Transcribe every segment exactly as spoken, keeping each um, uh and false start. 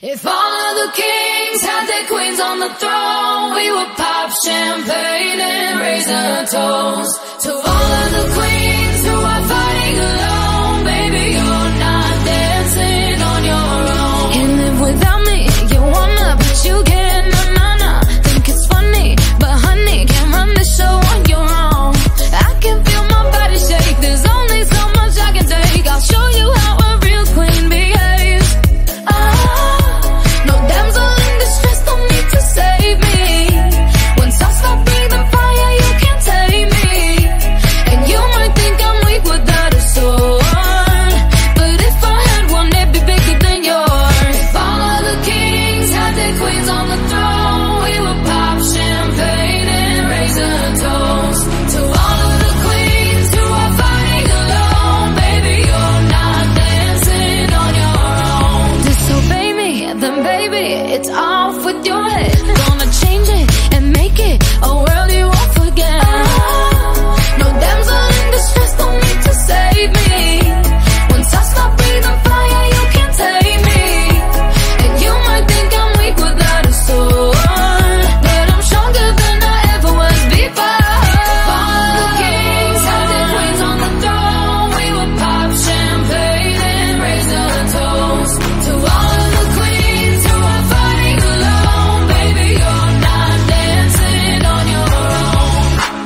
If all of the kings had their queens on the throne, we would pop champagne and raise a toast to all of the queens who are fighting alone. Baby, you're not dancing on your own. Can't live without me, you wanna, but you can't. Nah, nah, nah. Think it's funny, but honey, can't run the show on your own. I can feel my body shake, there's only so much I can take. I'll show you how a real queen behaves. No damsel in distress, don't need to save me. Once I stop breathing fire, you can't take me. And you might think I'm weak without a sword, but if I had one, it'd be bigger than yours. If all of the kings had their queens on the throne, we would pop champagne and raise a toast to all of the queens who are fighting alone. Baby, you're not dancing on your own. Disobey me, then baby, it's off with your head. Gonna change it and make it a world you won't forget. No damsel in distress, don't need to save me. Once I stop breathing fire, you can't take me. And you might think I'm weak without a sword, but I'm stronger than I ever was before. If all of the kings had their queens on the throne, we would pop champagne and raise a toast to all of the queens who are fighting alone. Baby, you're not dancing on your own.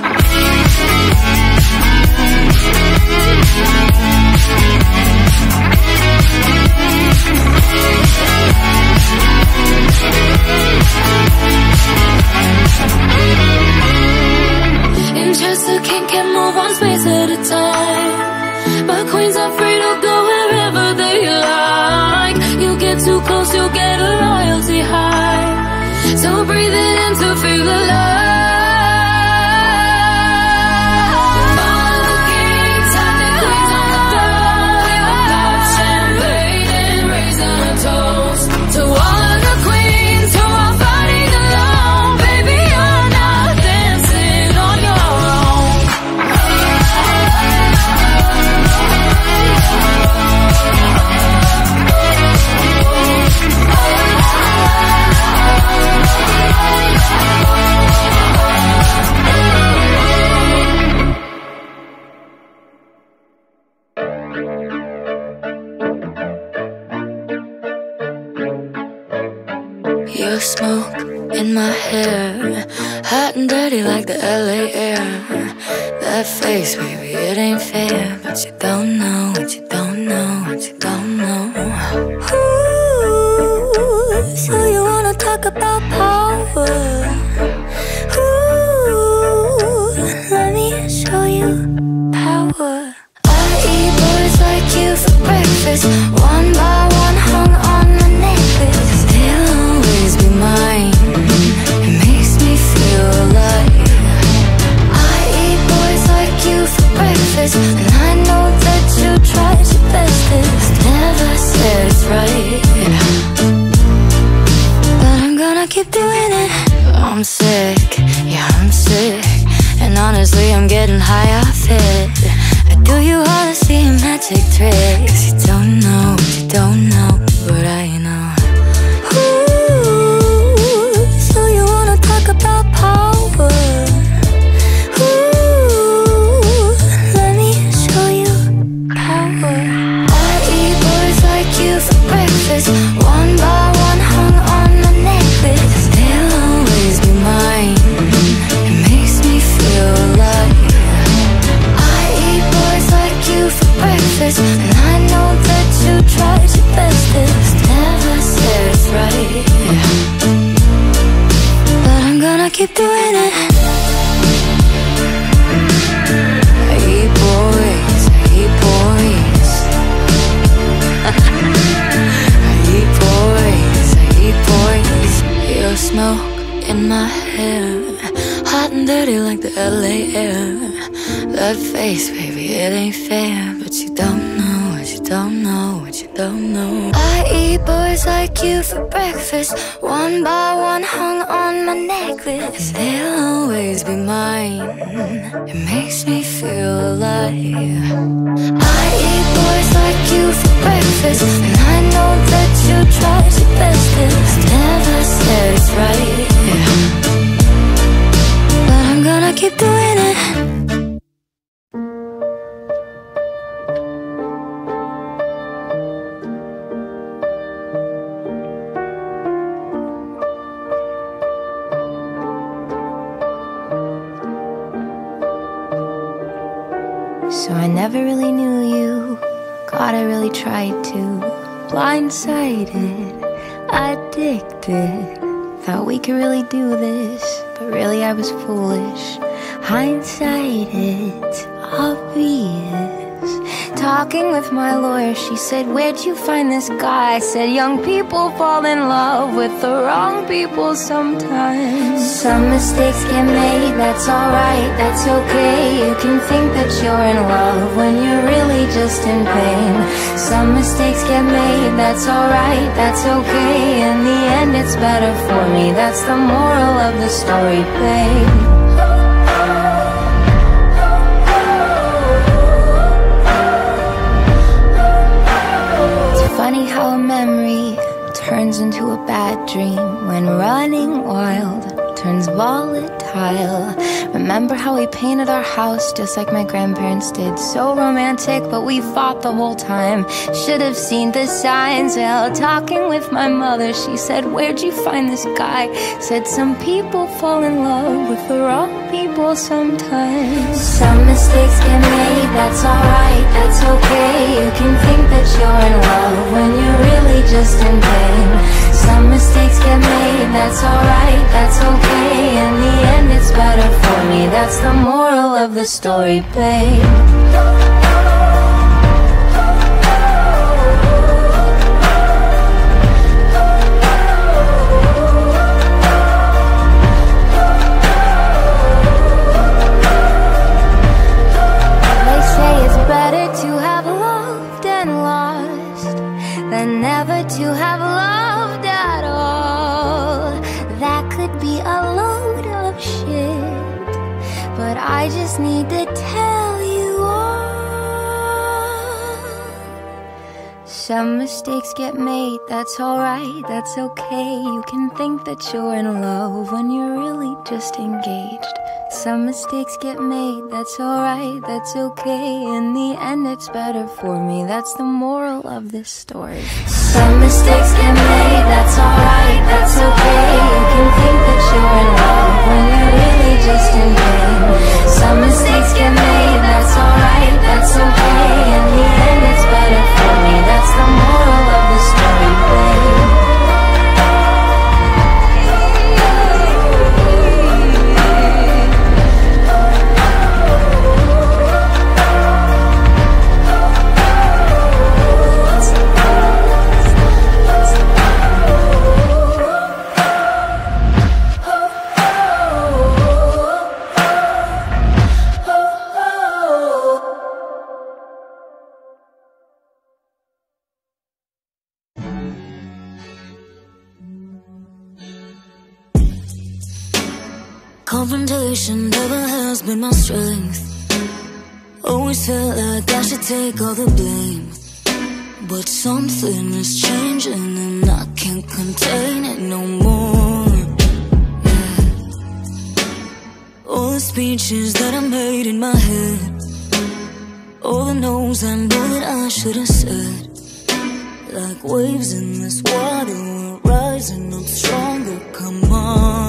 In Chester King can move one space at a time, but queens are free to go wherever they like. You get too close, you'll get a royalty high, so breathe it in to feel alive. All the kings had their queens on the throne, we would pop champagne and raise a toast to all of the queens who are fighting alone. Baby, you're not dancing on your own. Your smoke in my hair, hot and dirty like the L A air. That face, baby, it ain't fair, but you don't know what you don't know, what you don't know. Ooh, so you wanna talk about power? Ooh, let me show you power. I eat boys like you for breakfast, one by one hung on my necklace. They'll always be mine, it makes me feel alive. I eat boys like you for breakfast, and I know that you tried your bestest. Never said it's right, but I'm gonna keep doing it. I'm sick, yeah I'm sick, and honestly I'm getting high off it. I do you all the same magic tricks. You don't know what you don't know, but I know. Ooh, so you wanna talk about power? Ooh, let me show you power. I eat boys like you for breakfast, one by one hung on my necklace. They'll always be mine, it makes me feel alive. I eat boys like you for breakfast, and I know that you tried your bestest. Never said it's right, but I'm gonna keep doing it. I eat boys, I eat boys. I eat boys, I eat boys. Your smoke in my hair, hot and dirty like the L A air. That face, baby, it ain't fair, but you don't know what you don't know, what you don't know. I eat boys like you for breakfast, one by one hung on my necklace. They'll always be mine, it makes me feel alive. I eat boys like you for breakfast, and I know that you tried your best. never really knew you. God, I really tried to. Blindsided, addicted. Thought we could really do this, but really I was foolish. Hindsight, it's obvious. Talking with my lawyer, she said, where'd you find this guy? I said, young people fall in love with the wrong people sometimes. Some mistakes get made, that's alright, that's okay. You can think that you're in love when you're really just in pain. Some mistakes get made, that's alright, that's okay. In the end it's better for me, that's the moral of the story, babe. Funny how a memory turns into a bad dream when running wild turns volatile. Remember how we painted our house just like my grandparents did? So romantic, but we fought the whole time. Should have seen the signs. Well, talking with my mother, she said, where'd you find this guy? Said, some people fall in love with the wrong people sometimes. Some mistakes get made, that's alright, that's okay. You can think that you're in love when you're really just in pain. Some mistakes get made, that's alright, that's okay. In the end it's better for me, that's the moral of the story, babe. Never to have loved at all. That could be a load of shit, but I just need to tell you all. Some mistakes get made, that's alright, that's okay. You can think that you're in love when you're really just engaged. Some mistakes get made, that's alright, that's okay. In the end it's better for me, that's the moral of this story. Some mistakes get made, that's alright, that's okay. You can think that you're in love when you're really just in pain. Some mistakes get made, that's alright, that's okay. In the end it's better for me, that's the moral of the story, babe. Confrontation never has been my strength. Always felt like I should take all the blame, but something is changing and I can't contain it no more. Yeah. All the speeches that I made in my head, all the no's I know that I should have said, like waves in this water, we're rising up stronger, come on.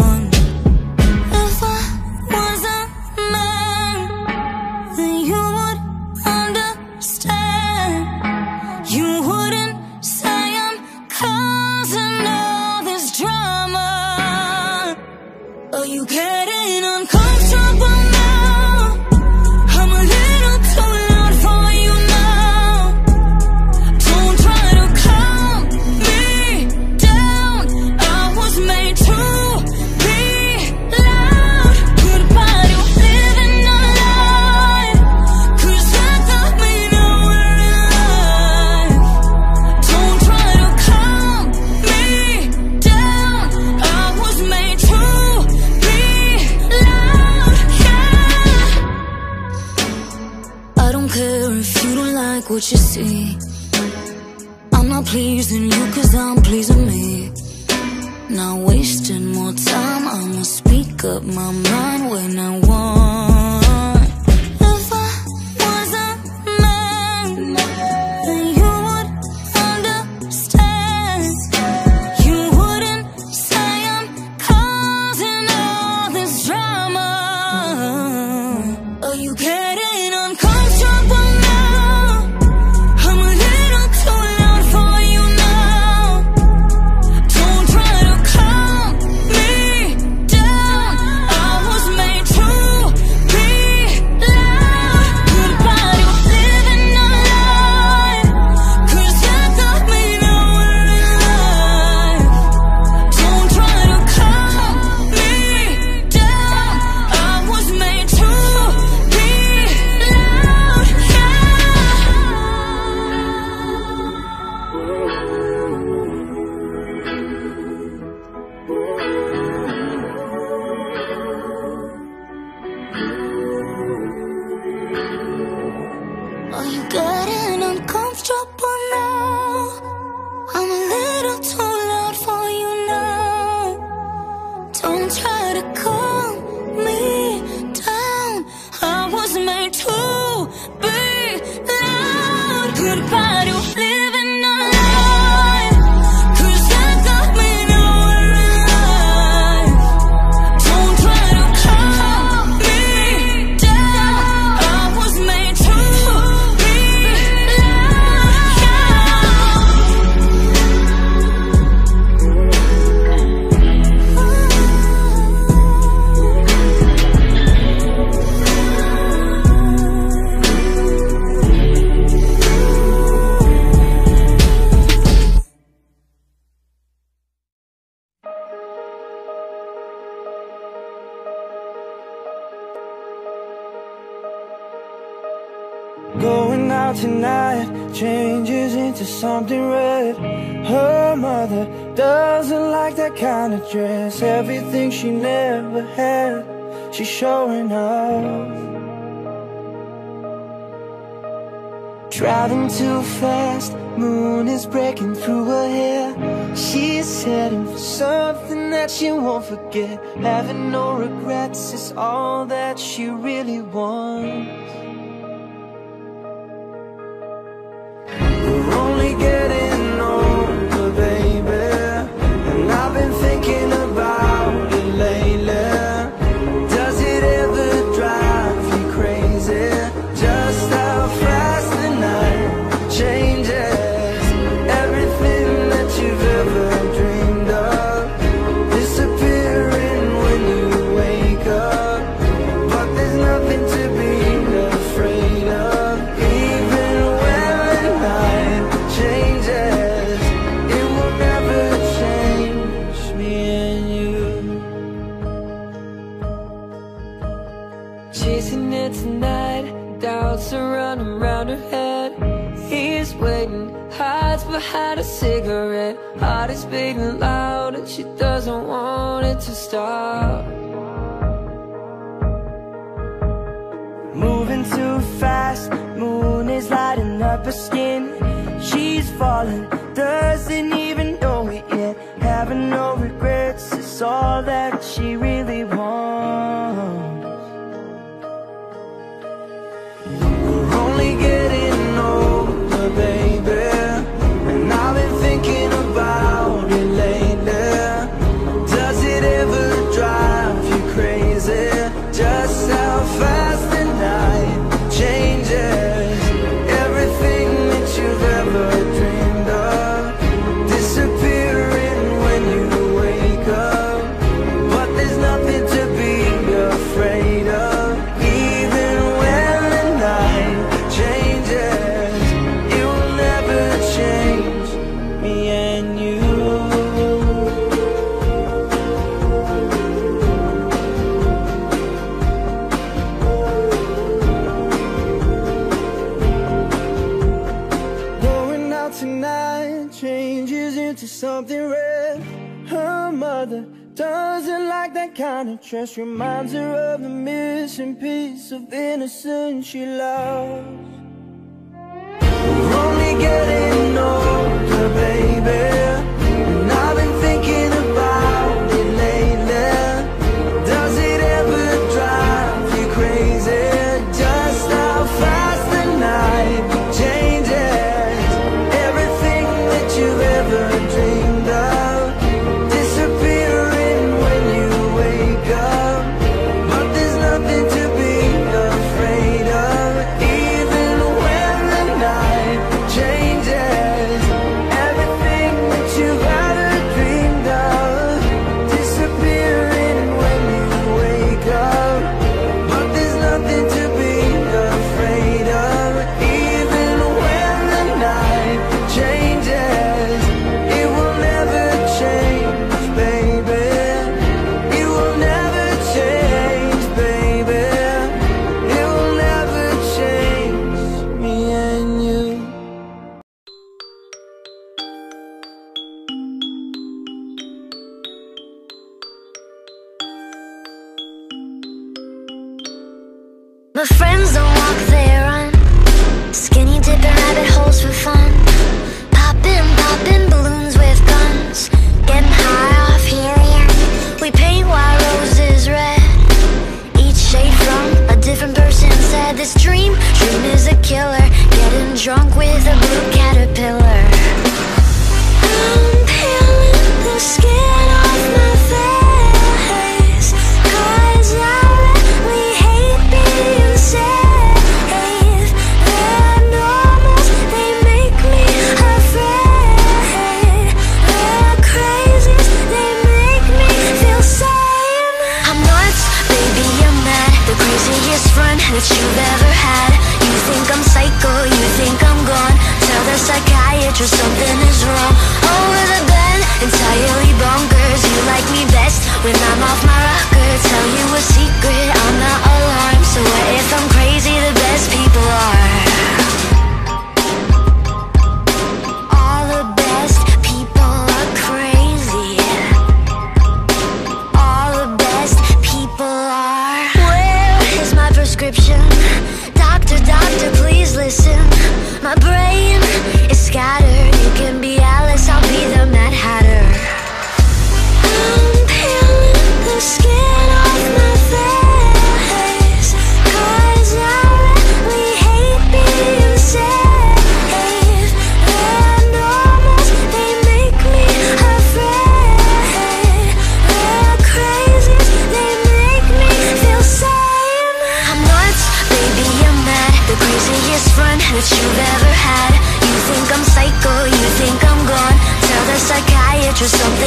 What you see, I'm not pleasing you cause I'm pleasing me. Not wasting more time, I'ma speak up my mind when I want. If I was a man, then you would understand. You wouldn't say I'm causing all this drama. Are you getting uncomfortable now? out tonight changes into something red. Her mother doesn't like that kind of dress. Everything she never had, she's showing off. Driving too fast, moon is breaking through her hair. She's heading for something that she won't forget. Having no regrets is all that she really wants. We're only getting older, baby, and I've been thinking about it lately. Does it ever drive you crazy? Just how fast the night changes. Everything that you've ever dreamed of disappearing when you wake up. But there's nothing to be afraid of. Even when the night changes, it will never change me and you. Chasing it tonight, doubts are running round her head. He's waiting, hides behind a cigarette. Heart is beating loud and she doesn't want it to stop. Moving too fast, moon is lighting up her skin. She's falling, doesn't even know it yet. Having no regrets is all that she really wants. We're only getting older, baby, and I've been thinking about it lately. Does it ever drive you crazy? Just how fast the night changes. Everything that you've ever dreamed of disappearing when you wake up. But there's nothing to be afraid of. Even when the night changes, it will never change me and you. Going out tonight changes into something red. Her mother doesn't like that kind of dress. Reminds her of the missing piece of innocence she lost. We're only getting older, baby, and I've been thinking about it lately. Does it ever drive you crazy? Just how fast the night changes. Everything that you've ever dreamed of disappearing when you wake up. But there's nothing to be afraid of. Even when the night changes, everything that you've ever dreamed of disappearing when you wake up. But there's nothing to be afraid of. Even when the night changes, it will never change, baby. It will never change, baby. It will never change me and you. My friends don't walk, they run. Skinny dipping rabbit holes for fun. Popping, popping balloons with guns. Getting high off helium. We paint white roses red. Each shade from a different person said this dream, dream is a killer. Getting drunk with a blue caterpillar. I'm peeling the skin off my face, 'cause I really hate being safe. They're normals, they make me afraid. They're crazies, they make me feel sane. I'm nuts, baby, I'm mad. The craziest friend that you've ever had. You think I'm psycho, you think I'm gone. Tell the psychiatrist something is wrong. Over the bed, entirely bonkers. You like me best when I'm off my rocker. Tell you a secret, I'm not alarmed. So what if I'm crazy? The best people are.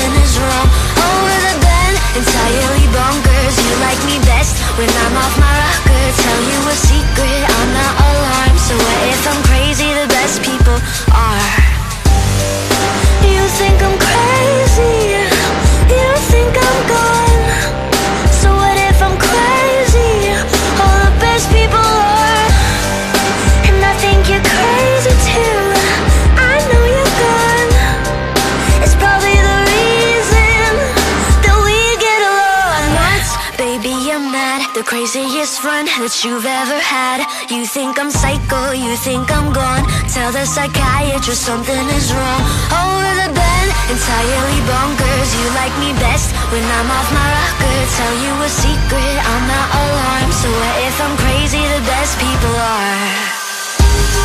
something is wrong. Over the bend, entirely bonkers. You like me best when I'm off my rocker. Tell you a secret, I'm not alarmed. So what if I'm crazy? The best people are. You think I'm crazy, you think I'm gone. So what if I'm crazy? All the best people are. And I think you're crazy too. I know you're gone. It's probably the reason that we get along. Nuts, baby, I'm mad. The craziest run that you've ever had. You think I'm psycho, you think I'm gone. Tell the psychiatrist something is wrong. Over the bend, entirely bonkers. You like me best when I'm off my rocker. Tell you a secret, I'm not alarmed. So what if I'm crazy? The best people are.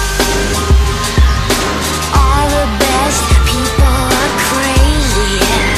All the best people are crazy.